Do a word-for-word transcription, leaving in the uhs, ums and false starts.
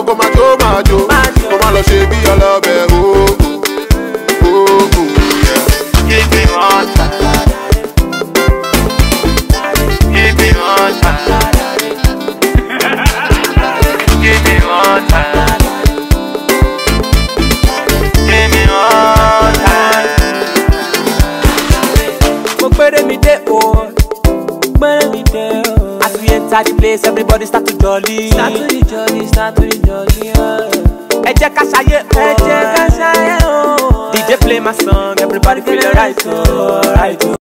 kó máa jó máa jó, kó máa lọ ṣe bí ọlọ́bẹ̀ o. Give me water. Give me water. Give me water. Give me water. Mo gbere mi de o, gbere mi de o. As we enter the place, everybody start to jolly. Start to the jolly, start to the jolly. Ẹ jẹ́ ká ṣayé o, ẹ jẹ́ ká ṣayé o. D J play my song, everybody feel alright, alright.